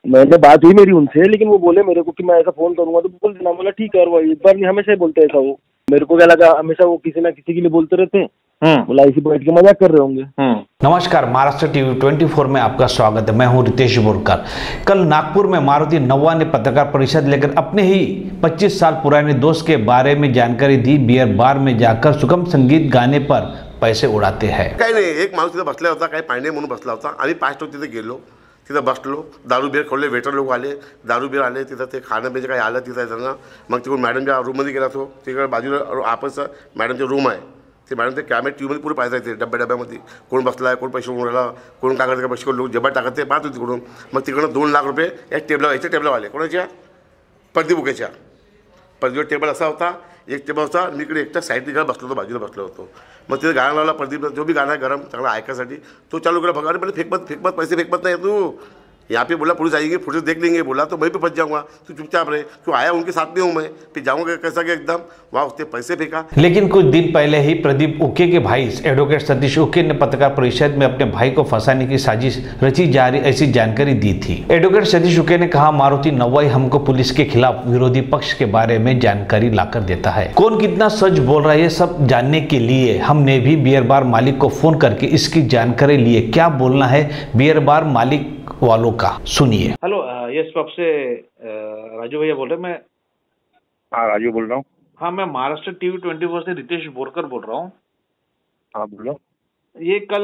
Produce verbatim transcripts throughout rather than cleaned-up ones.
मैंने बात हुई मेरी उनसे, लेकिन वो बोले मेरे को कि मैं ऐसा फोन करूंगा तो बोल देना। बोला ठीक है। और वो एक बार नहीं, हमेशा ही बोलते ऐसा। वो मेरे को क्या लगा हमेशा वो किसी ना किसी के लिए बोलते रहते हैं। बोला इसी बैठ के मजाक कर रहे होंगे। नमस्कार, महाराष्ट्र टीवी चौबीस में आपका स्वागत है। मैं हूं रितेश बोरकर। कल नागपुर में मारुति नव्वा ने पत्रकार परिषद लेकर अपने ही पच्चीस साल पुराने दोस्त के बारे में जानकारी दी। बियर बार में जाकर सुगम संगीत गाने पर पैसे उड़ाते हैं। काही नाही, एक माणूस तिथे बसला होता, काही पाणी म्हणून बसला होता। आम्ही पाच लोक तिथे गेलो, तिथं बसलो, दारू बियर खोलले, वेटर लोक आले, दारू बियर आले, तिथं ते खाणं पिणं काही आलं तिथं त्यांना। मग तिकडून मॅडमच्या रूममध्ये गेला तो, तिकडे बाजूला आपस मॅडमचे रूम आहे, ते मॅडम ते कॅमेरे टीव्हीमध्ये पुरे पाहायचं ते डब्या डब्यामध्ये कोण बसला आहे, कोण पैसे उडवला, कोण काय करतं, पैसे लोक जबा टाकत ते पाहतो तिकडून। मग तिकडून दोन लाख रुपये एक टेबल याच्या टेबल आले, कोणाच्या? प्रदीप उकेच्या। प्रदीप टेबल असा होता, एक टेबल होता, मी इकडे एकटा साईड तिकडे बसलो होतो, बाजूला बसलो होतो। मग तिथे गाणं लावला प्रदीप, जो भी गाणं आहे गरम चांगला ऐकायसाठी तो चालू केला। भगा, अरे पहले फेंक मत फेंक मत पैसे फेंक मत नहीं तू, यहाँ पे बोला पुलिस आएगी, पुलिस देख लेंगे। बोला तो मैं भी फंस जाऊंगा, तू चुपचाप रहे, तू आया उनके साथ में हूँ मैं, फिर जाऊँगा कैसा कि एकदम वहाँ उसने पैसे फेंका। लेकिन कुछ दिन पहले ही प्रदीप उके के भाई एडवोकेट सतीश उके ने पत्रकार परिषद में अपने भाई को फंसाने की साजिश रची जा रही ऐसी जानकारी दी थी। एडवोकेट सतीश उके ने कहा, मारुति नव्वा हमको पुलिस के खिलाफ विरोधी पक्ष के बारे में जानकारी लाकर देता है। कौन कितना सच बोल रहा है ये सब जानने के लिए हमने भी बियर बार मालिक को फोन करके इसकी जानकारी लिए। क्या बोलना है बियर बार मालिक वालों का, सुनिए। हेलो, यस पब से राजू भैया बोल रहे हैं। मैं हाँ राजू बोल रहा हूँ। हाँ, मैं महाराष्ट्र टीवी चौबीस से रितेश बोरकर बोल रहा हूँ। हाँ बोलो। ये कल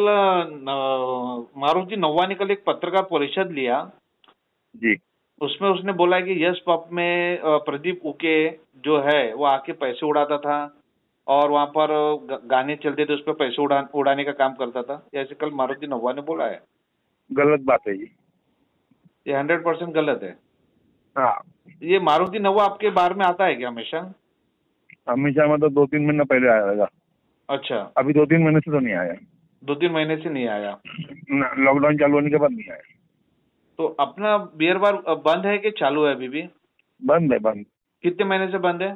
मारुति नव्वा ने कल एक पत्रकार परिषद लिया जी। उसमें उसने बोला है कि यस पब में प्रदीप उके जो है वो आके पैसे उड़ाता था और वहाँ पर गाने चलते थे, उस पर पैसे उड़ा उड़ाने का काम करता था। ऐसे कल मारुति नव्वा ने बोला है। गलत बात है ये ये हंड्रेड परसेंट गलत है। हाँ, ये मारुति नव्वा आपके बार में आता है क्या हमेशा? हमेशा मतलब दो तीन महीने पहले आएगा। अच्छा, अभी दो तीन महीने से तो नहीं आया। दो तीन महीने से नहीं आया। लॉकडाउन चालू होने के बाद नहीं आया। तो अपना बियर बार बंद है कि चालू है अभी भी? बंद है। बंद कितने महीने से बंद है?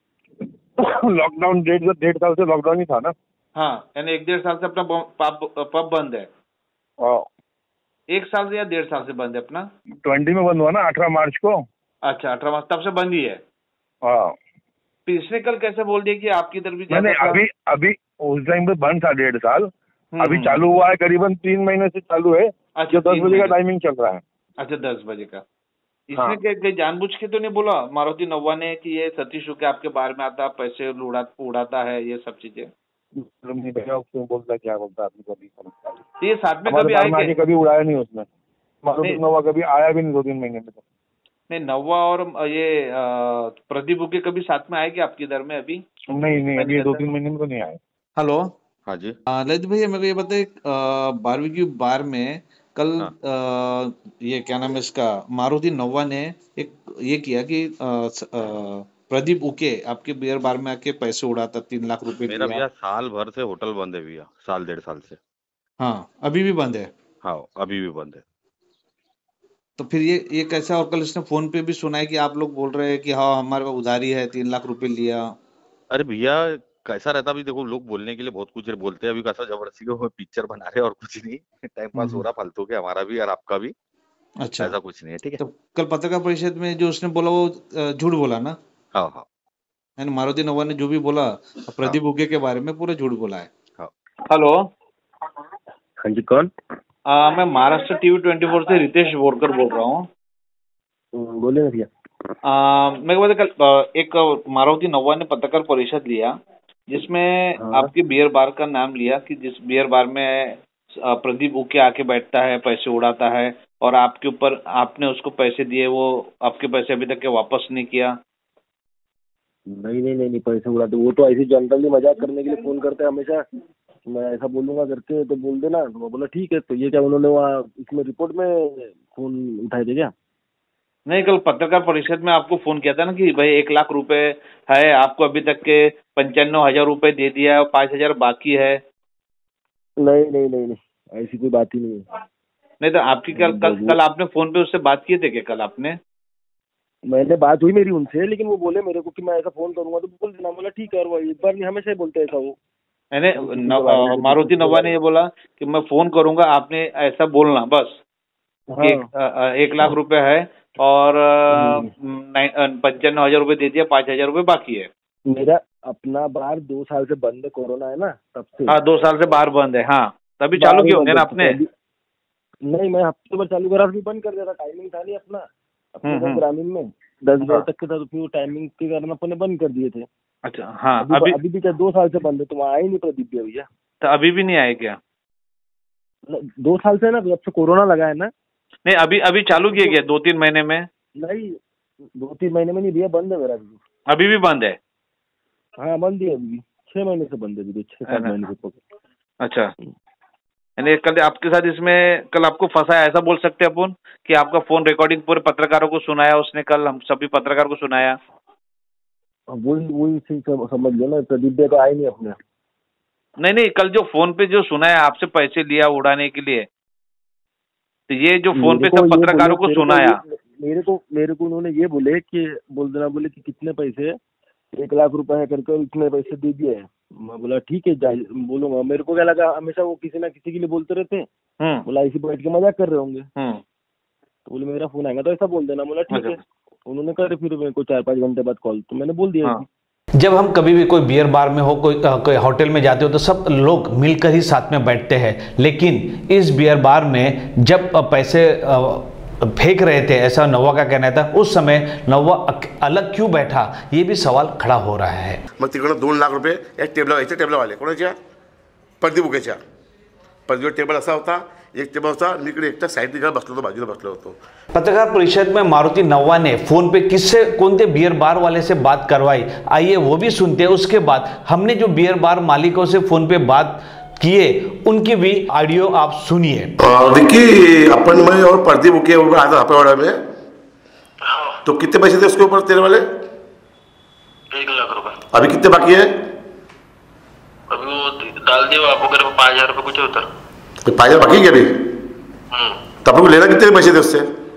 लॉकडाउन डेढ़ डेढ़ साल से लॉकडाउन ही था ना। हाँ, यानी एक डेढ़ साल से अपना पब पब बंद है। हाँ, एक साल से या डेढ़ साल से बंद है अपना? ट्वेंटी में बंद हुआ ना, अठारह मार्च को। अच्छा, अठारह मार्च तब से बंद ही है। हाँ, तो इसने कल कैसे बोल दिया कि आपकी इधर भी? मैंने अभी अभी उस टाइम पे बंद था डेढ़ साल, अभी चालू हुआ है करीबन तीन महीने से चालू है। अच्छा, दस बजे का टाइमिंग चल रहा है। अच्छा, दस बजे का। इसने हाँ। क्या जानबूझ के तो नहीं बोला मारुति नव्वा ने कि ये सतीश उके आपके बार में आता, पैसे उड़ा उड़ाता है, ये सब चीजें? बोलता क्या बोलता आपको कभी तो ये साथ में कभी आए? कभी उड़ाया नहीं उसने। मारुति नव्वा कभी आया भी नहीं दो तीन महीने में। तो नहीं, नव्वा और ये प्रदीप उके कभी साथ में आए क्या आपके इधर में? अभी नहीं नहीं, अभी दो तीन महीने में तो नहीं आए। हेलो। हाँ जी। ललित भैया, मेरे को ये बताइए, बारबेक्यू बार में कल हाँ। आ, ये क्या नाम है इसका, मारुति नव्वा ने एक ये किया कि आ, आ, प्रदीप उके आपके बियर बार में आके पैसे उड़ाता, तीन लाख रुपए मेरा दिया। भैया साल भर से होटल बंद है भैया, साल डेढ़ साल से। हाँ, अभी भी बंद है? हाँ, अभी भी बंद है। तो फिर ये ये कैसा? और कल इसने फोन पे भी सुना है कि आप लोग बोल रहे हैं कि हाँ हमारे पास उधारी है, तीन लाख रुपए लिया। अरे भैया कैसा रहता, अभी देखो लोग बोलने के लिए बहुत कुछ बोलते हैं। अभी कैसा जबरदस्ती को पिक्चर बना रहे और कुछ नहीं, टाइम पास हो रहा फालतू के, हमारा भी और आपका भी। अच्छा, ऐसा कुछ नहीं है, ठीक है। तो कल पत्रकार परिषद में जो उसने बोला वो अ, झूठ बोला ना? हाँ हाँ यानी मारुति नव्वा ने जो भी बोला प्रदीप उके के बारे में पूरा झूठ बोला है। हाँ। हेलो। हाँ जी, कौन? आ, मैं महाराष्ट्र टीवी चौबीस से रितेश बोरकर बोल रहा हूँ। बोले ना भैया। मेरे को पता कल एक मारुति नव्वा ने पत्रकार परिषद लिया जिसमें हाँ। आपके बियर बार का नाम लिया कि जिस बियर बार में प्रदीप उके आके बैठता है, पैसे उड़ाता है और आपके ऊपर आपने उसको पैसे दिए, वो आपके पैसे अभी तक के वापस नहीं किया। नहीं नहीं नहीं नहीं, पैसे उड़ाते वो तो ऐसे जनरली मजाक करने के लिए फोन करते हैं हमेशा। मैं ऐसा बोलूंगा करके तो बोल देना। तो मैं बोला ठीक है। तो ये क्या उन्होंने वहाँ इसमें रिपोर्ट में फोन उठाए थे क्या? नहीं, कल पत्रकार परिषद में आपको फोन किया था ना कि भाई एक लाख रुपए है, आपको अभी तक के पंचानवे हजार रुपए दे दिया है और पांच हजार बाकी है। नहीं नहीं नहीं नहीं, ऐसी कोई बात ही नहीं है। नहीं तो आपकी कल कल कल आपने फोन पे उससे बात किए थे क्या कल आपने? मैंने बात हुई मेरी उनसे, लेकिन वो बोले मेरे को कि मैं ऐसा फोन करूंगा तो बोल देना। बोला ठीक है। और वो एक बार नहीं, हमेशा ही बोलते ऐसा। वो मैंने मारुति नव्वा ने ये बोला कि मैं फोन करूंगा, आपने ऐसा बोलना बस। हाँ। एक, अ, अ, एक लाख रुपए है और पंचानवे हजार रुपए दे दिया, पाँच हजार रुपए बाकी है। मेरा अपना बार दो साल से बंद है, कोरोना है ना तब से। हाँ, दो साल से बाहर बंद है। हाँ, तभी चालू बाहर ही किए होंगे बंद ना है, आपने? तो अभी- नहीं, मैं हफ्ते भर चालू करा, फिर बंद कर दिया था। टाइमिंग था नहीं अपना अपने हम्म, घर हम्म। ग्रामीण में दस बजे हाँ। तक के था, तो फिर वो टाइमिंग के कारण अपने बंद कर दिए थे। अच्छा, हाँ। अभी अभी अभी भी क्या दो साल से बंद है, तुम आए नहीं प्रदीप भैया? तो अभी भी नहीं आए क्या? न- दो साल से ना, जब से कोरोना लगा है ना। नहीं, अभी अभी चालू किए गया दो तीन महीने में? नहीं, दो तीन महीने में नहीं भैया, बंद है मेरा अभी। अभी भी बंद है? हाँ, बंद है अभी, छह महीने से बंद है अभी, छह सात महीने से पकड़। अच्छा, यानी कल आपके साथ इसमें, कल आपको फंसाया, ऐसा बोल सकते हैं अपन कि आपका फोन रिकॉर्डिंग पूरे पत्रकारों को सुनाया उसने, कल हम सभी पत्रकार को सुनाया? वही वही चीज सम- समझ लो ना, प्रदीप भैया तो आए नहीं अपने। नहीं नहीं, कल जो फोन पे जो सुनाया आपसे पैसे लिया उड़ाने के लिए, तो ये जो फोन पे मेरे को सब ये पत्रकारों को बोले- मेरे सुनाया। ये- मेरे को मेरे को उन्होंने ये बोले कि बोल देना, बोले कि कितने पैसे, एक लाख रुपए है करके इतने पैसे दे दिए हैं। मैं बोला ठीक है, जा- बोलूंगा। मेरे को क्या लगा, हमेशा वो किसी ना किसी के लिए बोलते रहते हैं, हम्म बोला इसी बैठ के मजाक कर रहे होंगे। हम्म तो बोले मेरा फोन आएगा तो ऐसा बोल देना। बोला ठीक है। अच्छा। उन्होंने करे फिर मेरे को चार पाँच घंटे बाद कॉल, तो मैंने बोल दिया हाँ। जब हम कभी भी कोई बियर बार में हो, कोई अ, कोई होटल में जाते हो तो सब लोग मिलकर ही साथ में बैठते हैं, लेकिन इस बियर बार में जब अ, पैसे अ, फेंक रहे थे, ऐसा नव्वा का कहना था, उस समय नव्वा अक- अलग क्यों बैठा, ये भी सवाल खड़ा हो रहा है। मग तिकडं दोन लाख रुपये एक टेबला याच्या टेबलावाले कोणाच्या प्रदीप उकेच्या प्रदीप टेबल असा होता, एक टेबल होता, मी इकडे एकटा साईड तिकडे बसलो होतो, बाजूला बसलो होतो। पत्रकार परिषद में मारुति नव्वा ने फोन पे किससे, कौन से बियर बार वाले से बात करवाई, आइए वो भी सुनते हैं। उसके बाद हमने जो बियर बार मालिकों से फोन पे बात किए, उनकी भी ऑडियो आप सुनिए। देखिए अपन मैं और प्रदीप उके ऊपर आया था हापेवाड़ा में, तो कितने पैसे थे उसके ऊपर तेरे वाले? एक लाख रुपए। अभी कितने बाकी है? अभी वो डाल दिया आपको, मेरे को पाँच हजार रुपये कुछ होता। तो पाँच हजार बाकी है क्या अभी? हम्म तो अपन को लेना कितने पैसे थे उससे?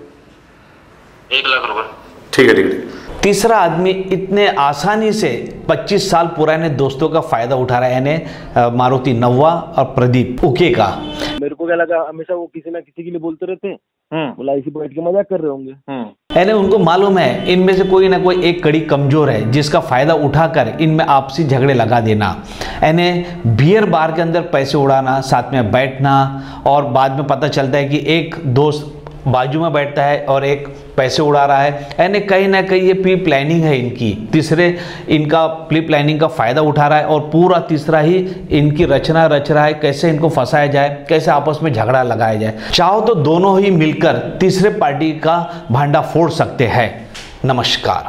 एक लाख रुपए। ठीक है ठीक है। तीसरा आदमी इतने आसानी से पच्चीस साल पुराने दोस्तों का फायदा उठा रहा है, यानी मारुति नव्वा और प्रदीप उके का। मेरे को क्या लगा, हमेशा वो किसी ना किसी के लिए बोलते रहते हैं, हम्म बोला इसी बैठ के मजाक कर रहे होंगे। हम्म यानी उनको मालूम है इनमें से कोई ना कोई एक कड़ी कमजोर है, जिसका फायदा उठाकर इनमें आपसी झगड़े लगा देना, यानी बियर बार के अंदर पैसे उड़ाना, साथ में बैठना, और बाद में पता चलता है कि एक दोस्त बाजू में बैठता है और एक पैसे उड़ा रहा है, यानी कहीं ना कहीं ये प्री प्लानिंग है इनकी। तीसरे इनका प्री प्लानिंग का फायदा उठा रहा है, और पूरा तीसरा ही इनकी रचना रच रहा है, कैसे इनको फंसाया जाए, कैसे आपस में झगड़ा लगाया जाए। चाहो तो दोनों ही मिलकर तीसरे पार्टी का भांडा फोड़ सकते हैं। नमस्कार।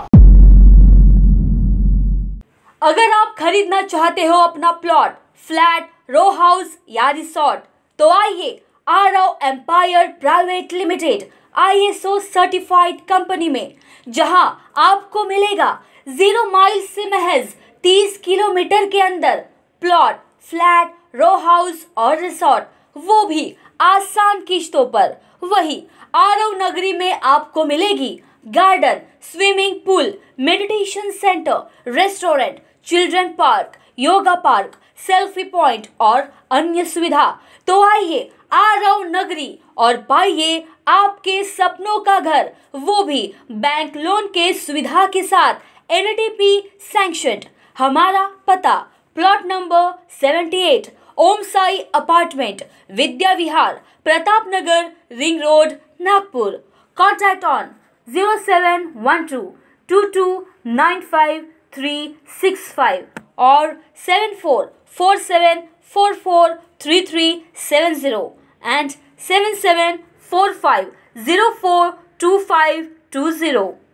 अगर आप खरीदना चाहते हो अपना प्लॉट, फ्लैट, रो हाउस या रिसोर्ट, तो आइए Aarav empire private limited I S O certified company में, जहां आपको मिलेगा जीरो माइल से महज तीस किलोमीटर के अंदर प्लॉट, फ्लैट, रो हाउस और रिसोर्ट, वो भी आसान किश्तों पर। वही आरव नगरी में आपको मिलेगी garden, swimming pool, meditation centre, restaurant, children park, yoga park, selfie point और अन्य सुविधा। तो आइए आरव नगरी और पाइए आपके सपनों का घर, वो भी बैंक लोन के सुविधा के साथ, एन टी पी सैंक्शनड। हमारा पता प्लॉट नंबर अठहत्तर, Om Sai apartment, Vidya Vihar, Pratap Nagar, ring road, Nagpur. Contact on zero seven one two two two nine five three six five और seven four four seven four four three three seven zero and seven seven four five zero four two five two zero.